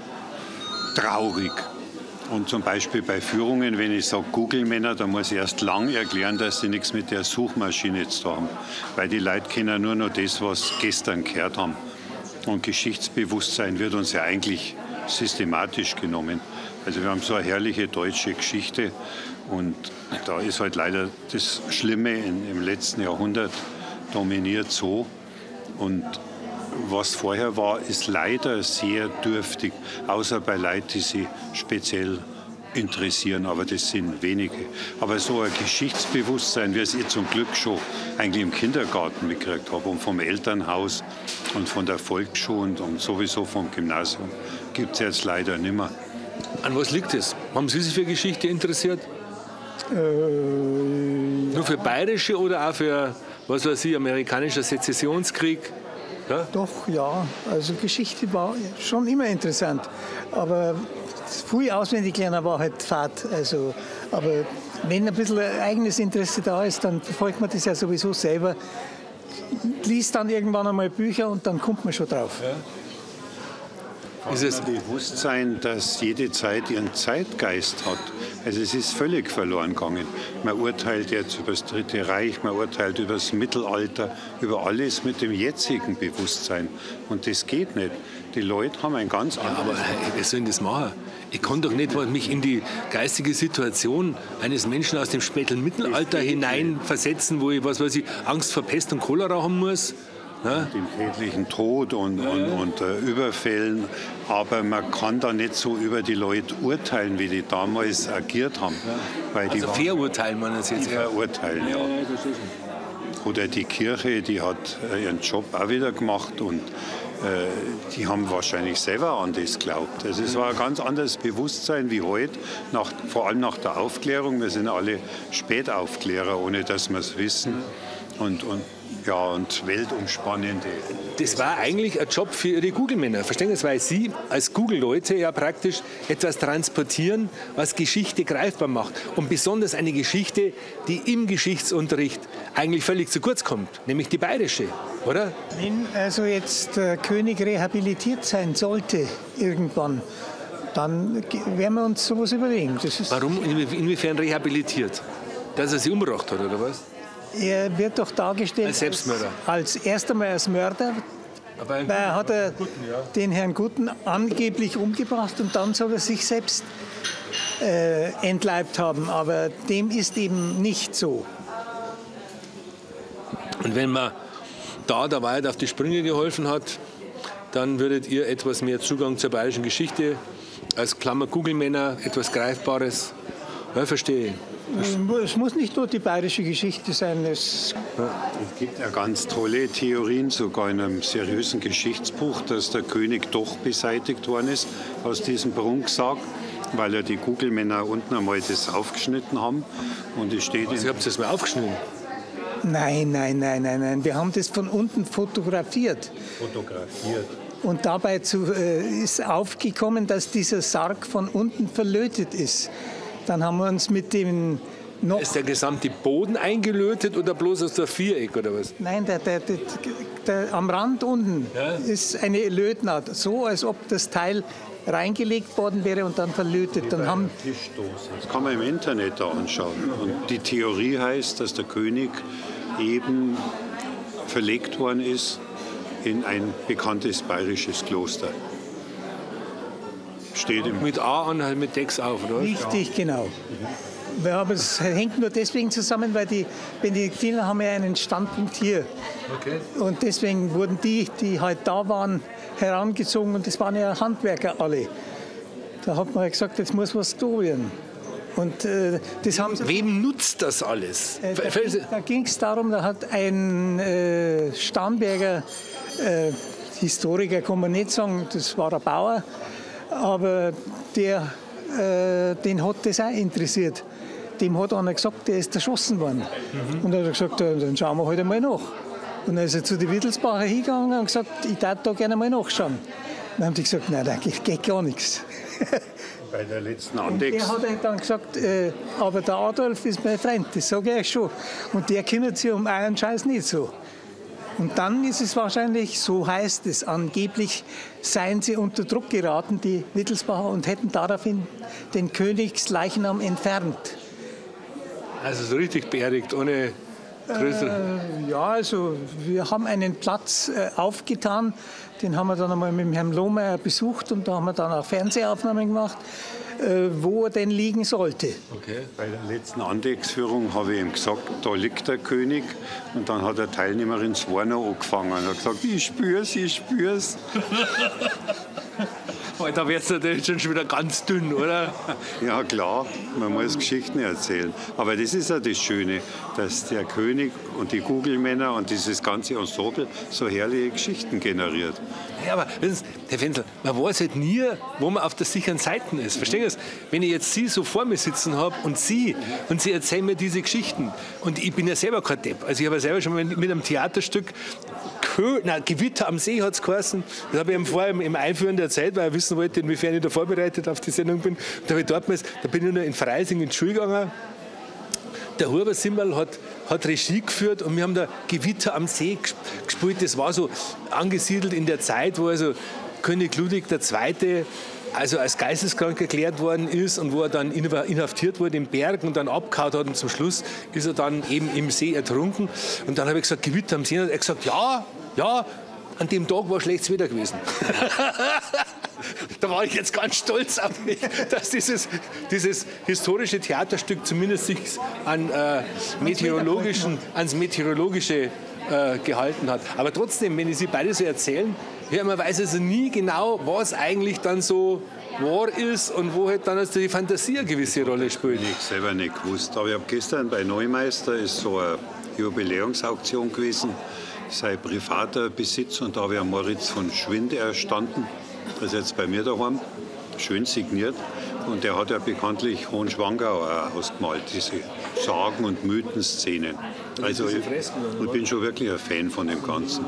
Speaker 3: traurig. Und zum Beispiel bei Führungen, wenn ich sage Google-Männer, da muss ich erst lang erklären, dass sie nichts mit der Suchmaschine zu tun haben. Weil die Leute kennen nur noch das, was gestern gehört haben. Und Geschichtsbewusstsein wird uns ja eigentlich systematisch genommen. Also wir haben so eine herrliche deutsche Geschichte und da ist halt leider das Schlimme im letzten Jahrhundert dominiert so. Und was vorher war, ist leider sehr dürftig, außer bei Leuten, die sich speziell interessieren, aber das sind wenige. Aber so ein Geschichtsbewusstsein, wie es ich zum Glück schon eigentlich im Kindergarten mitgekriegt habe und vom Elternhaus und von der Volksschule und sowieso vom Gymnasium, gibt es jetzt leider nicht mehr.
Speaker 1: An was liegt es? Haben Sie sich für Geschichte interessiert? Nur für Bayerische oder auch für, was weiß ich, amerikanischer Sezessionskrieg? Ja?
Speaker 2: Doch, ja. Also Geschichte war schon immer interessant. Aber viel auswendig lernen war halt Fahrt. Also, aber wenn ein bisschen eigenes Interesse da ist, dann verfolgt man das ja sowieso selber. liest dann irgendwann einmal Bücher und dann kommt man schon drauf.
Speaker 1: Ja.
Speaker 3: Ist es Bewusstsein, dass jede Zeit ihren Zeitgeist hat. Also es ist völlig verloren gegangen. Man urteilt jetzt über das Dritte Reich, man urteilt über das Mittelalter, über alles mit dem jetzigen Bewusstsein. Und das geht nicht. Die Leute haben ein ganz anderes...
Speaker 1: Aber wie soll ich das machen? Ich kann doch nicht mich in die geistige Situation eines Menschen aus dem späten Mittelalter hineinversetzen, wo ich, was weiß ich, Angst vor Pest und Cholera haben muss. Ja?
Speaker 3: Dem tätlichen Tod und Überfällen. Aber man kann da nicht so über die Leute urteilen, wie die damals agiert haben.
Speaker 1: Ja.
Speaker 3: Weil die
Speaker 1: verurteilen man das jetzt.
Speaker 3: Verurteilen, ja. Oder die Kirche, die hat ihren Job auch wieder gemacht und die haben wahrscheinlich selber an das geglaubt. Also es war ein ganz anderes Bewusstsein wie heute, vor allem nach der Aufklärung. Wir sind alle Spätaufklärer, ohne dass wir es wissen. Und weltumspannende.
Speaker 1: Das war eigentlich ein Job für Ihre Google-Männer. Verstehen Sie, weil Sie als Google-Leute ja praktisch etwas transportieren, was Geschichte greifbar macht. Und besonders eine Geschichte, die im Geschichtsunterricht eigentlich völlig zu kurz kommt, nämlich die bayerische, oder?
Speaker 2: Wenn also jetzt der König rehabilitiert sein sollte irgendwann, dann werden wir uns sowas überlegen.
Speaker 1: Warum? Inwiefern rehabilitiert? Dass er sie umgebracht hat, oder was?
Speaker 2: Er wird doch dargestellt
Speaker 1: als Selbstmörder.
Speaker 2: Erst einmal als Mörder, weil er hat den Herrn Gutten angeblich umgebracht und dann soll er sich selbst entleibt haben. Aber dem ist eben nicht so.
Speaker 1: Und wenn man da weit auf die Sprünge geholfen hat, dann würdet ihr etwas mehr Zugang zur bayerischen Geschichte als Klammer Google-Männer, etwas Greifbares. Ja, verstehe ich.
Speaker 2: Es muss nicht nur die bayerische Geschichte sein.
Speaker 3: Es gibt ja ganz tolle Theorien, sogar in einem seriösen Geschichtsbuch, dass der König doch beseitigt worden ist aus diesem Prunksack, weil ja die Google-Männer unten einmal das aufgeschnitten haben. Und es steht...
Speaker 1: Also, ihr habt das mal aufgeschnitten?
Speaker 2: Nein. Wir haben das von unten fotografiert. Und dabei ist aufgekommen, dass dieser Sarg von unten verlötet ist. Dann haben wir uns mit dem noch...
Speaker 1: Ist der gesamte Boden eingelötet oder bloß aus der Viereck oder was?
Speaker 2: Nein, am Rand unten ist eine Lötnaht, so als ob das Teil reingelegt worden wäre und dann verlötet. Dann haben
Speaker 3: das kann man im Internet da anschauen. Und die Theorie heißt, dass der König eben verlegt worden ist in ein bekanntes bayerisches Kloster. Steht
Speaker 1: mit A und halt mit Dex auf, oder?
Speaker 2: Richtig, genau. Aber es hängt nur deswegen zusammen, weil die Benediktiner haben ja einen Standpunkt hier.
Speaker 1: Okay.
Speaker 2: Und deswegen wurden die halt da waren, herangezogen und das waren ja Handwerker alle. Da hat man gesagt, jetzt muss was tun werden. Und, das haben
Speaker 1: wem nutzt das alles?
Speaker 2: Da ging es darum, da hat ein Starnberger Historiker, kann man nicht sagen, das war ein Bauer, aber den hat das auch interessiert. Dem hat einer gesagt, der ist erschossen worden. Und dann hat er gesagt, dann schauen wir halt einmal nach. Und dann ist er zu den Wittelsbacher hingegangen und gesagt, ich darf da gerne mal nachschauen. Dann haben die gesagt, nein, da geht gar nichts.
Speaker 3: Bei der letzten
Speaker 2: Andex. Und der hat dann gesagt, aber der Adolf ist mein Freund, das sage ich schon. Und der kümmert sich um einen Scheiß nicht so. Und dann ist es wahrscheinlich, so heißt es, angeblich seien sie unter Druck geraten, die Wittelsbacher, und hätten daraufhin den Königsleichnam entfernt.
Speaker 1: Also so richtig beerdigt, ohne größere...
Speaker 2: Ja, also wir haben einen Platz aufgetan, den haben wir dann einmal mit dem Herrn Lohmeier besucht und da haben wir dann auch Fernsehaufnahmen gemacht, wo er denn liegen sollte.
Speaker 3: Okay. Bei der letzten Andexführung habe ich ihm gesagt, da liegt der König. Und dann hat eine Teilnehmerin das Warner angefangen und hat gesagt, ich spür's.
Speaker 1: Da wärst du natürlich schon wieder ganz dünn, oder?
Speaker 3: Ja klar, man muss Geschichten erzählen. Aber das ist ja das Schöne, dass der König und die Google-Männer und dieses ganze Ensemble so herrliche Geschichten generiert.
Speaker 1: Ja, aber wissen Sie, Herr Fensel, man weiß halt nie, wo man auf der sicheren Seite ist. Verstehen Sie? Wenn ich jetzt Sie so vor mir sitzen habe und Sie erzählen mir diese Geschichten und ich bin ja selber kein Depp. Also ich habe ja selber schon mal mit einem Theaterstück Gewitter am See hat es geheißen. Das habe ich ihm vorher im Einführen erzählt, weil er wissen wollte, inwiefern ich da vorbereitet auf die Sendung bin. Und da bin ich nur in Freising in die Schule gegangen. der Huber Simmerl hat Regie geführt und wir haben da Gewitter am See gespielt. Das war so angesiedelt in der Zeit, wo also König Ludwig II. Also als geisteskrank erklärt worden ist und wo er dann inhaftiert wurde im Berg und dann abgehauen hat und zum Schluss ist er dann eben im See ertrunken. Und dann habe ich gesagt, Gewitter am See. Und er hat gesagt, ja, an dem Tag war schlechtes Wetter gewesen. Da war ich jetzt ganz stolz auf mich, dass dieses historische Theaterstück zumindest sich ans Meteorologische gehalten hat. Aber trotzdem, wenn ich Sie beide so erzählen, ja, man weiß also nie genau, was eigentlich dann so wahr ist und wo halt dann also die Fantasie eine gewisse Rolle spielt.
Speaker 3: Ich selber nicht gewusst. Aber ich habe gestern bei Neumeister ist so eine Jubiläumsauktion gewesen, sein privater Besitz, und da habe ich Moritz von Schwind erstanden. Das ist jetzt bei mir daheim, schön signiert. Und der hat ja bekanntlich Hohenschwangau ausgemalt, diese Sagen- und Mythenszenen. Also ich bin schon wirklich ein Fan von dem Ganzen.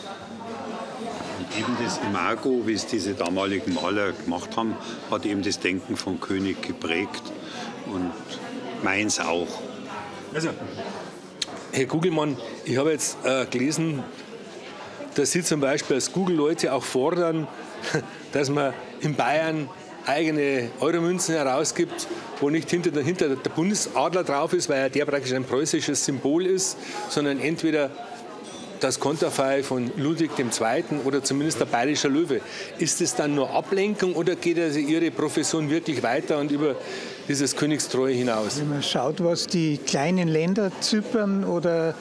Speaker 3: Und eben das Imago, wie es diese damaligen Maler gemacht haben, hat eben das Denken vom König geprägt und meins auch.
Speaker 1: Also, Herr Gugelmann, ich habe jetzt gelesen, dass Sie zum Beispiel als Google-Leute auch fordern, dass man in Bayern eigene Euromünzen herausgibt, wo nicht hinter der Bundesadler drauf ist, weil der praktisch ein preußisches Symbol ist, sondern entweder das Konterfei von Ludwig II. Oder zumindest der bayerische Löwe. Ist es dann nur Ablenkung oder geht also Ihre Profession wirklich weiter und über dieses Königstreue hinaus?
Speaker 2: Wenn man schaut, was die kleinen Länder, Zypern oder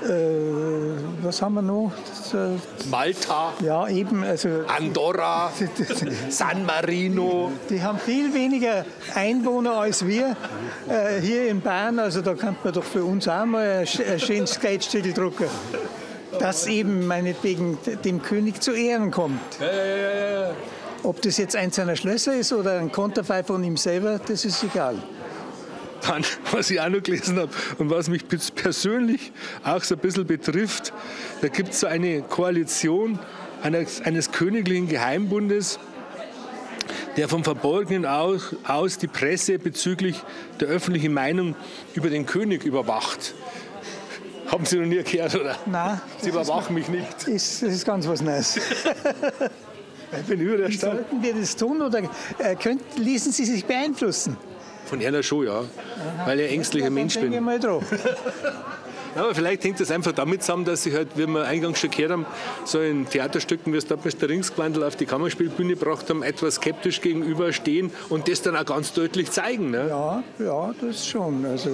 Speaker 2: was haben wir noch?
Speaker 1: Malta,
Speaker 2: ja, eben, also
Speaker 1: Andorra, San Marino.
Speaker 2: Die haben viel weniger Einwohner als wir hier in Bayern. Also da kann man doch für uns auch mal ein schönes Geldstückel drucken. Das eben meinetwegen dem König zu Ehren kommt.
Speaker 1: Ja.
Speaker 2: Ob das jetzt eins seiner Schlösser ist oder ein Konterfei von ihm selber, das ist egal.
Speaker 1: Dann, was ich auch noch gelesen habe und was mich persönlich auch so ein bisschen betrifft, da gibt es so eine Koalition eines königlichen Geheimbundes, der vom Verborgenen aus die Presse bezüglich der öffentlichen Meinung über den König überwacht. Haben Sie noch nie gehört, oder?
Speaker 2: Nein.
Speaker 1: Sie überwachen mich nicht.
Speaker 2: Das ist ganz was Neues.
Speaker 1: Ich bin überrascht.
Speaker 2: Sollten wir das tun oder ließen Sie sich beeinflussen?
Speaker 1: Von einer schon, ja. Weil ich ein ängstlicher Mensch bin.
Speaker 2: Ich mal drauf.
Speaker 1: Aber vielleicht hängt das einfach damit zusammen, dass sie halt, wie wir eingangs schon gehört haben, so in Theaterstücken, wie es damals der Ringsgewandel auf die Kammerspielbühne gebracht haben, etwas skeptisch gegenüberstehen und das dann auch ganz deutlich zeigen. Ne?
Speaker 2: Ja, das schon. Also,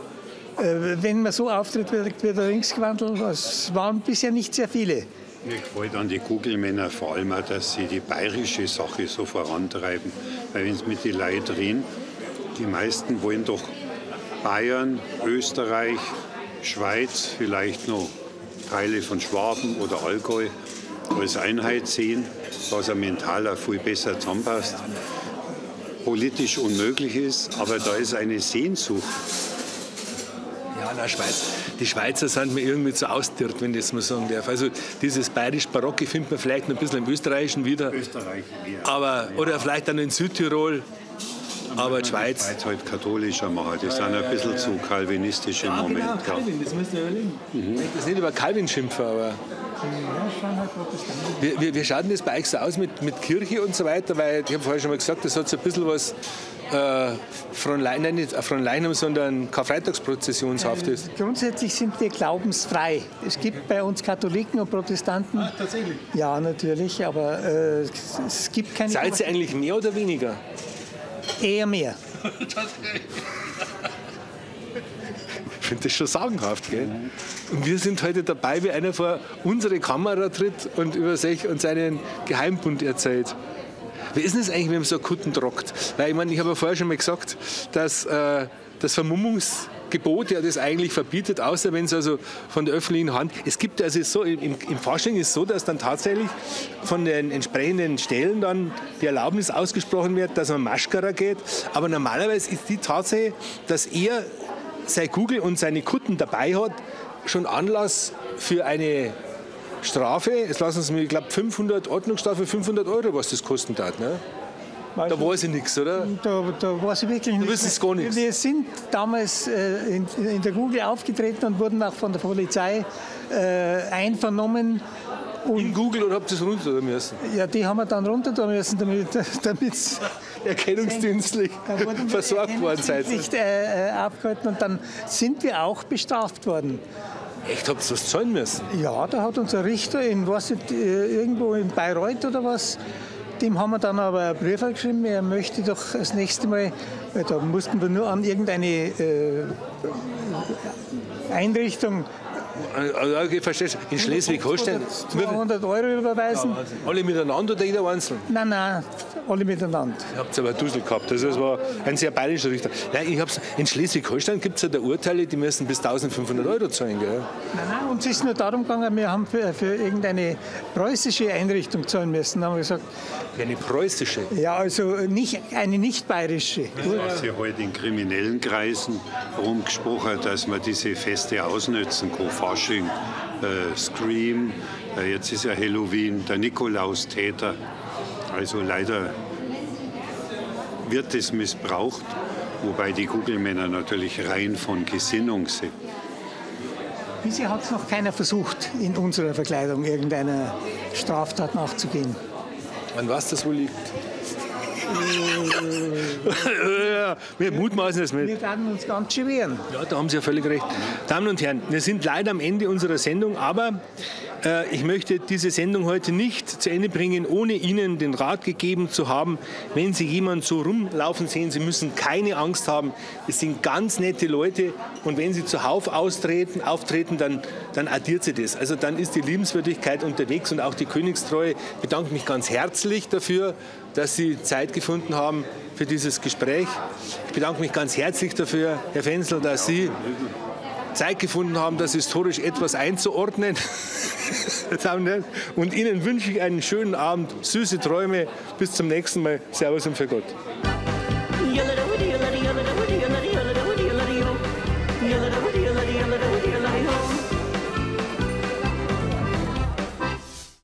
Speaker 2: wenn man so auftritt wie der Ringsgewandel, das waren bisher nicht sehr viele.
Speaker 3: Mir gefällt an die Kugelmänner vor allem auch, dass sie die bayerische Sache so vorantreiben. Weil wenn sie mit den Leuten reden, die meisten wollen doch Bayern, Österreich, Schweiz, vielleicht noch Teile von Schwaben oder Allgäu als Einheit sehen, was ja mental auch viel besser zusammenpasst. Politisch unmöglich ist, aber da ist eine Sehnsucht.
Speaker 1: Ja, na, die Schweizer sind mir irgendwie zu austirrt, wenn ich das mal sagen darf. Also dieses bayerisch-barocke findet man vielleicht noch ein bisschen im Österreichischen wieder. Aber, oder vielleicht dann in Südtirol. Aber die Schweiz.
Speaker 3: Die Schweiz halt katholischer machen. Die sind ein bisschen zu kalvinistisch im Moment.
Speaker 1: Genau, Calvin, das müssen wir überlegen. Ich das nicht über Calvin schimpfen, aber. Wie schaut denn das bei euch so aus mit Kirche und so weiter? Weil ich habe vorher schon mal gesagt, das hat so ein bisschen was nicht Fronleichnam, sondern Karfreitagsprozessionshaftes.
Speaker 2: Grundsätzlich sind wir glaubensfrei. Es gibt bei uns Katholiken und Protestanten.
Speaker 1: Ach, tatsächlich?
Speaker 2: Ja, natürlich, aber es gibt keine.
Speaker 1: Seid ihr eigentlich mehr oder weniger?
Speaker 2: Eher mehr.
Speaker 1: Ich finde das schon sagenhaft, gell? Und wir sind heute dabei, wie einer vor unsere Kamera tritt und über sich und seinen Geheimbund erzählt. Wie ist denn das eigentlich, wenn man so Kutten trockt? Weil ich meine, ich habe ja vorher schon mal gesagt, dass das Vermummungsgebot ja das eigentlich verbietet, außer wenn es also von der öffentlichen Hand. Es gibt also so, im Fasching ist es so, dass dann tatsächlich von den entsprechenden Stellen dann die Erlaubnis ausgesprochen wird, dass man Maschkara geht. Aber normalerweise ist die Tatsache, dass er sein Kugel und seine Kutten dabei hat, schon Anlass für eine Strafe. Jetzt lassen Sie mich, ich glaube, 500 Ordnungsstrafe, 500 €, was das kosten hat. Ne? Da weiß ich nichts, oder?
Speaker 2: Da weiß ich wirklich nichts.
Speaker 1: Du wüsstest gar nichts.
Speaker 2: Wir sind damals in der Google aufgetreten und wurden auch von der Polizei einvernommen.
Speaker 1: In Google oder habt ihr es runter müssen?
Speaker 2: Ja, die haben wir dann runter tun müssen, damit
Speaker 1: erkennungsdienstlich versorgt worden seid.
Speaker 2: Abgehalten und dann sind wir auch bestraft worden.
Speaker 1: Echt, habt ihr was zahlen müssen?
Speaker 2: Ja, da hat unser Richter irgendwo in Bayreuth oder was, dem haben wir dann aber einen Brief geschrieben, er möchte doch das nächste Mal, weil da mussten wir nur an irgendeine Einrichtung.
Speaker 1: Okay, verstehst du? In Schleswig-Holstein.
Speaker 2: 200 € überweisen.
Speaker 1: Ja, alle miteinander oder jeder einzeln?
Speaker 2: Nein, alle miteinander.
Speaker 1: Ihr habt aber einen Dusel gehabt. Also es war ein sehr bayerischer Richter. Nein, in Schleswig-Holstein gibt es ja da Urteile, die müssen bis 1.500 € zahlen. Gell?
Speaker 2: Nein, uns ist nur darum gegangen, wir haben für irgendeine preußische Einrichtung zahlen müssen. Dann haben wir gesagt,
Speaker 1: eine preußische?
Speaker 2: Ja, also eine nicht bayerische.
Speaker 3: Was hier heute in kriminellen Kreisen rumgesprochen, dass man diese Feste ausnützen kann. Fasching, Scream, jetzt ist ja Halloween, der Nikolaustäter. Also leider wird es missbraucht, wobei die Google-Männer natürlich rein von Gesinnung sind.
Speaker 2: Bisher hat es noch keiner versucht, in unserer Verkleidung irgendeiner Straftat nachzugehen.
Speaker 1: An was das wohl liegt? Wir mutmaßen es mit.
Speaker 2: Wir werden uns ganz schön wehren.
Speaker 1: Ja, da haben Sie ja völlig recht. Damen und Herren, wir sind leider am Ende unserer Sendung, aber ich möchte diese Sendung heute nicht zu Ende bringen, ohne Ihnen den Rat gegeben zu haben, wenn Sie jemanden so rumlaufen sehen, Sie müssen keine Angst haben. Es sind ganz nette Leute und wenn Sie zuhauf auftreten, dann addiert sie das. Also dann ist die Liebenswürdigkeit unterwegs und auch die Königstreue. Ich bedanke mich ganz herzlich dafür, dass Sie Zeit gefunden haben für dieses Gespräch. Ich bedanke mich ganz herzlich dafür, Herr Fensel, dass Sie Zeit gefunden haben, das historisch etwas einzuordnen. Und Ihnen wünsche ich einen schönen Abend, süße Träume. Bis zum nächsten Mal. Servus und für Gott.